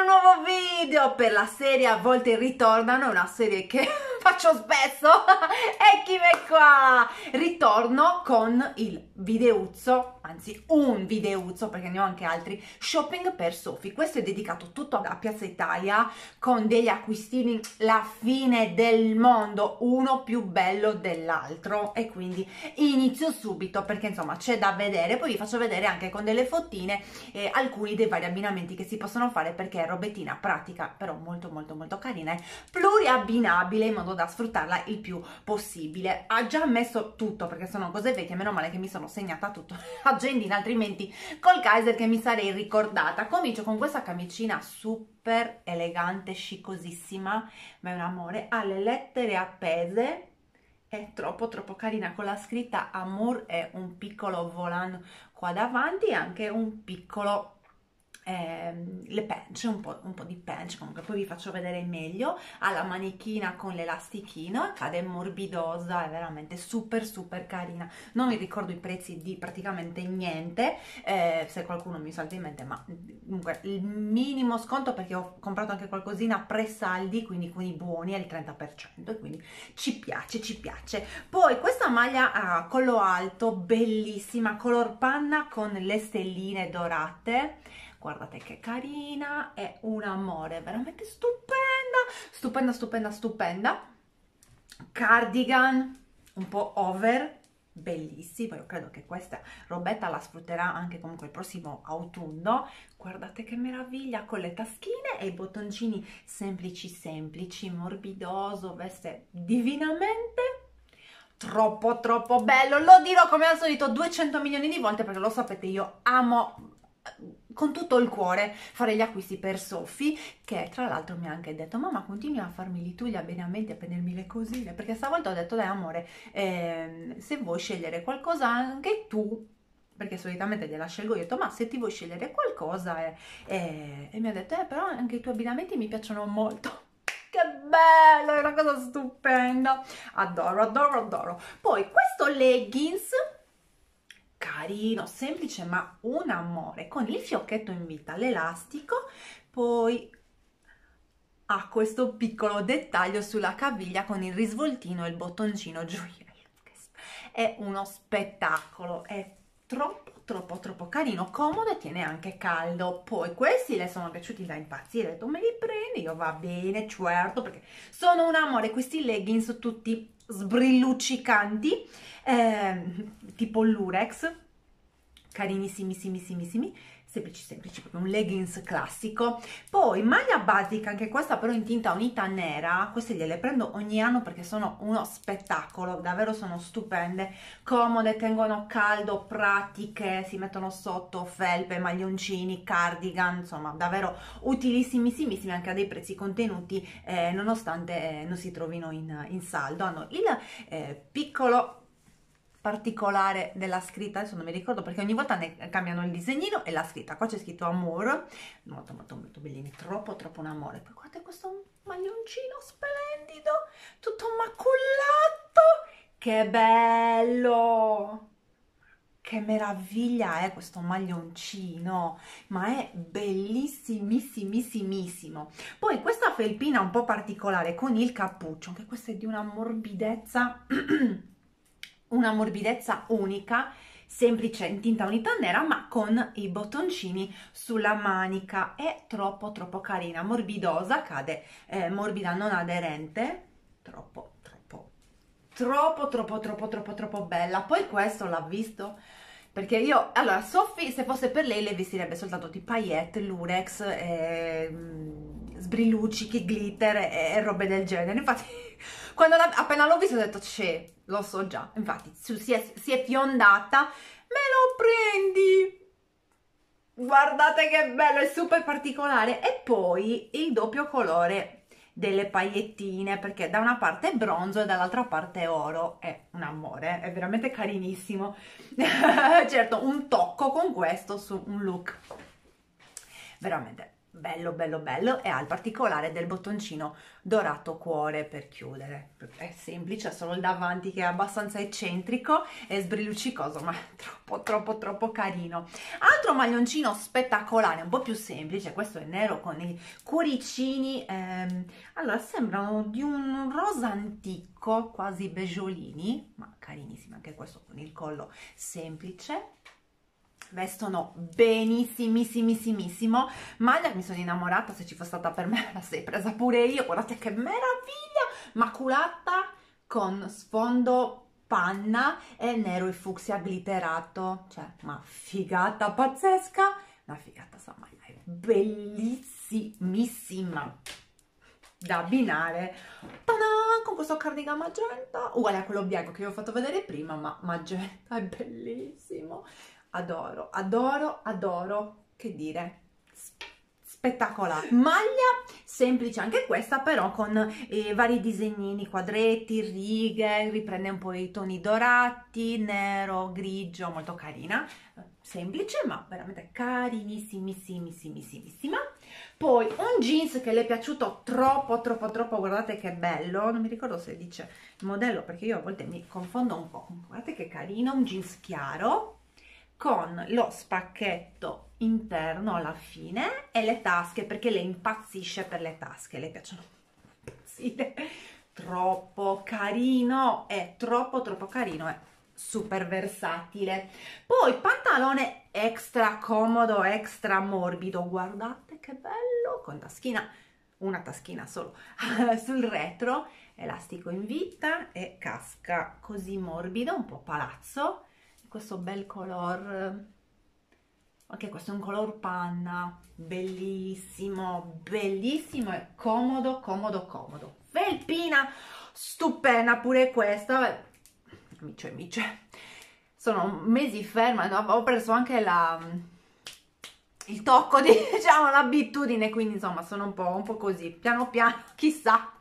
un nuovo video per la serie A volte ritornano, è una serie che faccio spesso. Eccomi qua, ritorno con il videuzzo, anzi un videuzzo perché ne ho anche altri, shopping per Sofì. Questo è dedicato tutto a Piazza Italia con degli acquistini la fine del mondo, uno più bello dell'altro, e quindi inizio subito perché insomma c'è da vedere. Poi vi faccio vedere anche con delle fotine alcuni dei vari abbinamenti che si possono fare, perché è robettina pratica però molto carina e pluriabbinabile in modo da sfruttarla il più possibile. Ha già messo tutto perché sono cose vecchie, meno male che mi sono segnata tutto agendina, altrimenti col Kaiser che mi sarei ricordata. Comincio con questa camicina super elegante, scicosissima, ma è un amore, ha le lettere appese, è troppo carina, con la scritta Amour e un piccolo volant qua davanti e anche un piccolo le pence, un po' di pence. Comunque poi vi faccio vedere meglio. Ha la manichina con l'elastichino, cade morbidosa, è veramente super carina. Non mi ricordo i prezzi di praticamente niente, se qualcuno mi salta in mente, ma comunque il minimo sconto, perché ho comprato anche qualcosina pre-saldi, quindi con i buoni, è il 30%, e quindi ci piace. Poi questa maglia a collo alto, bellissima, color panna con le stelline dorate. Guardate che carina, è un amore, veramente stupenda. Cardigan un po' over, bellissimo. Io credo che questa robetta la sfrutterà anche comunque il prossimo autunno. Guardate che meraviglia, con le taschine e i bottoncini semplici, morbidoso, veste divinamente. Troppo bello, lo dirò come al solito 200 milioni di volte, perché lo sapete, io amo con tutto il cuore fare gli acquisti per Sofì, che tra l'altro mi ha anche detto: mamma, continui a farmi tu gli abbinamenti, a prendermi le cosine, perché stavolta ho detto: dai amore, se vuoi scegliere qualcosa anche tu, perché solitamente gliela scelgo io, ho detto: ma se ti vuoi scegliere qualcosa, e mi ha detto: però anche i tuoi abbinamenti mi piacciono molto. Che bello, è una cosa stupenda, adoro. Poi questo leggings carino, semplice ma un amore, con il fiocchetto in vita, l'elastico, poi ha questo piccolo dettaglio sulla caviglia con il risvoltino e il bottoncino gioiello. È uno spettacolo, è troppo carino, comodo e tiene anche caldo. Poi questi le sono piaciuti da impazzire, ho detto: me li prendi? Io va bene, certo, perché sono un amore. Questi leggings tutti sbrilluccicanti, tipo lurex, carinissimissimissimi, semplici, proprio un leggings classico. Poi maglia basica, anche questa però in tinta unita nera. Queste gliele prendo ogni anno perché sono uno spettacolo, davvero sono stupende, comode, tengono caldo, pratiche, si mettono sotto felpe, maglioncini, cardigan, insomma davvero utilissimissimi, anche a dei prezzi contenuti, nonostante non si trovino in saldo. Hanno il piccolo particolare della scritta, adesso non mi ricordo perché ogni volta ne cambiano il disegnino e la scritta. Qua c'è scritto Amour, molto bellini, troppo un amore. Poi guardate questo maglioncino splendido, tutto maculato, che bello, che meraviglia è questo maglioncino, ma è bellissimissimissimo. Poi questa felpina un po' particolare con il cappuccio, anche questa è di una morbidezza una morbidezza unica, semplice, in tinta unita nera, ma con i bottoncini sulla manica. È troppo carina, morbidosa, cade morbida, non aderente, troppo bella. Poi questo l'ha visto, perché io, allora, Sofì, se fosse per lei vestirebbe soltanto di paillette, lurex, sbrilluccichi, glitter e robe del genere. Infatti quando appena l'ho visto ho detto: c'è, lo so già. Infatti si è fiondata. Me lo prendi? Guardate che bello, è super particolare. E poi il doppio colore delle paillettine, perché da una parte è bronzo e dall'altra parte è oro. È un amore, è veramente carinissimo. Certo, un tocco con questo su un look veramente bello bello bello, e ha il particolare del bottoncino dorato cuore per chiudere. È semplice, è solo il davanti che è abbastanza eccentrico e sbrilluccicoso, ma è troppo troppo troppo carino. Altro maglioncino spettacolare, un po' più semplice, questo è nero con i cuoricini, allora sembrano di un rosa antico, quasi beggiolini, ma carinissimi anche questo, con il collo semplice. Vestono benissimissimo, maglia, mi sono innamorata, se ci fosse stata per me la sei presa pure io, guardate che meraviglia, maculata con sfondo panna e nero e fucsia glitterato, cioè ma figata pazzesca, una figata, sta maglia è bellissimissima da abbinare con questo cardigan magenta, uguale a quello bianco che vi ho fatto vedere prima, ma magenta è bellissimo. Adoro, adoro, adoro, che dire, spettacolare. Maglia semplice anche questa, però con vari disegnini, quadretti, righe, riprende un po' i toni dorati, nero, grigio, molto carina, semplice ma veramente carinissimissima. Poi un jeans che le è piaciuto troppo, guardate che bello, non mi ricordo se dice il modello perché io a volte mi confondo un po', guardate che carino, un jeans chiaro, con lo spacchetto interno alla fine e le tasche, perché le impazzisce per le tasche, le piacciono impazzire, troppo carino, è troppo carino, è super versatile. Poi pantalone extra comodo, extra morbido, guardate che bello, con taschina, una taschina solo sul retro, elastico in vita e casca così morbido, un po' palazzo, questo bel color, anche questo è un color panna, bellissimo e comodo. Felpina stupenda pure questa, amici, sono mesi ferma, no? Ho preso anche il tocco di, diciamo, l'abitudine, quindi insomma sono un po' così, piano chissà.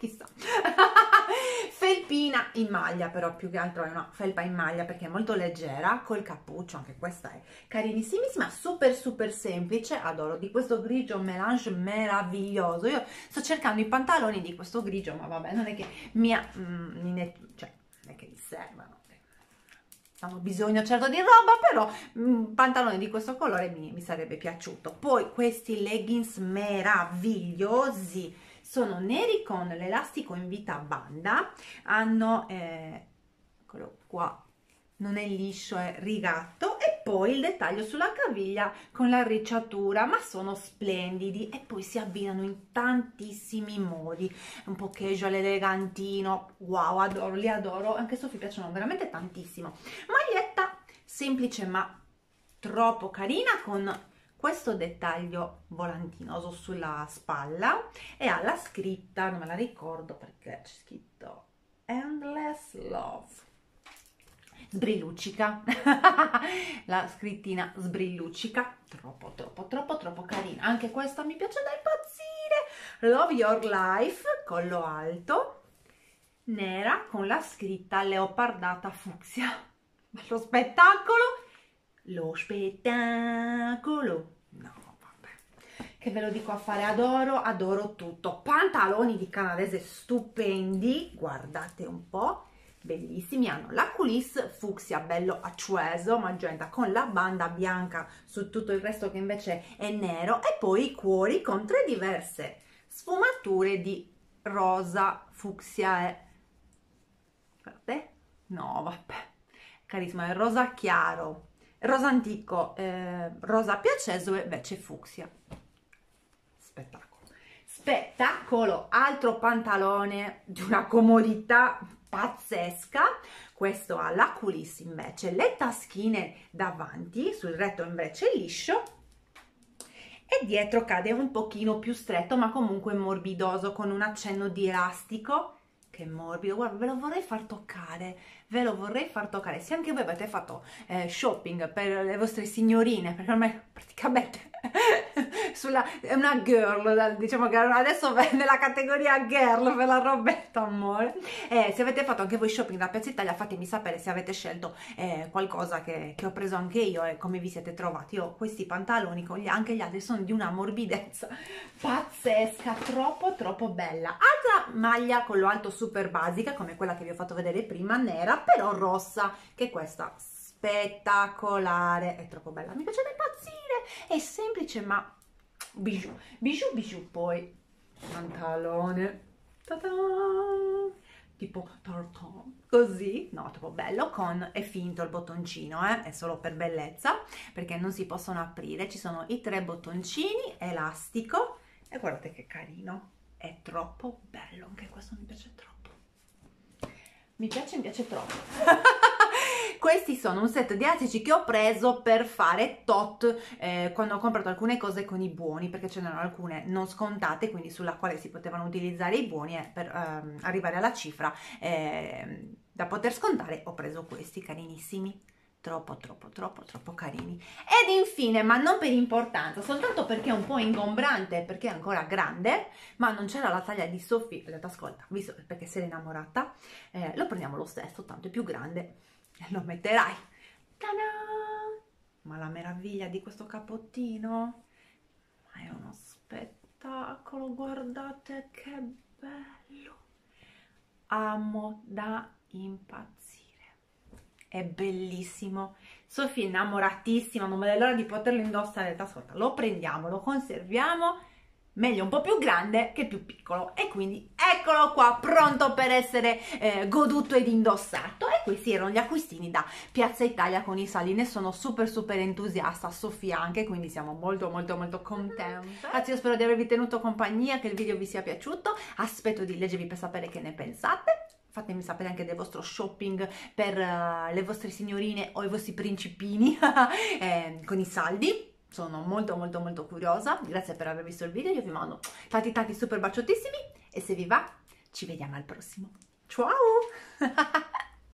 Felpina in maglia, però più che altro è una felpa in maglia perché è molto leggera, col cappuccio, anche questa è carinissimissima, super semplice, adoro, di questo grigio melange meraviglioso. Io sto cercando i pantaloni di questo grigio, ma vabbè, non è che non è che mi servano, non ho bisogno certo di roba, però pantaloni di questo colore mi sarebbe piaciuto. Poi questi leggings meravigliosi, sono neri con l'elastico in vita a banda, hanno eccolo qua, non è liscio, è rigatto, e poi il dettaglio sulla caviglia con l'arricciatura, ma sono splendidi e poi si abbinano in tantissimi modi, un po' casual, elegantino, wow, adoro, li adoro, anche Sofì piacciono veramente tantissimo. Maglietta semplice ma troppo carina, con questo dettaglio volantinoso sulla spalla e ha la scritta, non me la ricordo perché c'è scritto Endless Love, sbrilluccica la scrittina sbrilluccica, troppo carina, anche questa mi piace da impazzire. Love Your Life, collo alto, nera con la scritta leopardata fucsia, lo spettacolo, no vabbè, che ve lo dico a fare, adoro tutto. Pantaloni di canadese stupendi, guardate un po', bellissimi, hanno la coulisse fucsia bello acquoso magenta con la banda bianca su tutto il resto che invece è nero, e poi i cuori con 3 diverse sfumature di rosa, fucsia e guardate, no vabbè, carisma, è rosa chiaro, rosa antico, rosa più acceso e invece fucsia. Spettacolo. Altro pantalone di una comodità pazzesca, questo ha la coulisse invece, le taschine davanti, sul retro invece è liscio e dietro cade un pochino più stretto ma comunque morbidoso, con un accenno di elastico. Che morbido, guarda, ve lo vorrei far toccare, se anche voi avete fatto shopping per le vostre signorine, perché ormai praticamente è una girl, diciamo che adesso nella categoria girl per la robetta, amore. Se avete fatto anche voi shopping da Piazza Italia, fatemi sapere se avete scelto qualcosa che ho preso anche io e come vi siete trovati. Io questi pantaloni con anche gli altri sono di una morbidezza pazzesca, troppo bella. Altra maglia con lo alto super basica, come quella che vi ho fatto vedere prima, nera, però rossa, che è questa, spettacolare, è troppo bella, mi piace da impazzire, è semplice ma bijou. Poi pantalone, tipo tartan, così, no, troppo bello, è finto il bottoncino, è solo per bellezza, perché non si possono aprire, ci sono i 3 bottoncini, elastico, e guardate che carino, è troppo bello, anche questo mi piace troppo, mi piace troppo. Questi sono un set di elastici che ho preso per fare tot quando ho comprato alcune cose con i buoni, perché ce n'erano alcune non scontate, quindi sulla quale si potevano utilizzare i buoni per arrivare alla cifra da poter scontare. Ho preso questi carinissimi, troppo carini. Ed infine, ma non per importanza, soltanto perché è un po' ingombrante, perché è ancora grande, ma non c'era la taglia di Sofì, ho detto ascolta, visto perché sei innamorata, lo prendiamo lo stesso, tanto è più grande, lo metterai. Ta-da! Ma la meraviglia di questo cappottino è uno spettacolo, guardate che bello, amo da impazzire, è bellissimo. Sofì è innamoratissima, non vede l'ora di poterlo indossare. Ascolta, lo prendiamo, lo conserviamo, meglio un po' più grande che più piccolo, e quindi eccolo qua pronto per essere goduto ed indossato. E questi erano gli acquistini da Piazza Italia con i saldi, ne sono super entusiasta, Sofia anche, quindi siamo molto contenti. Ragazzi, io spero di avervi tenuto compagnia, che il video vi sia piaciuto, aspetto di leggervi per sapere che ne pensate. Fatemi sapere anche del vostro shopping per le vostre signorine o i vostri principini con i saldi. Sono molto curiosa. Grazie per aver visto il video, io vi mando tanti super baciottissimi e se vi va ci vediamo al prossimo. Ciao!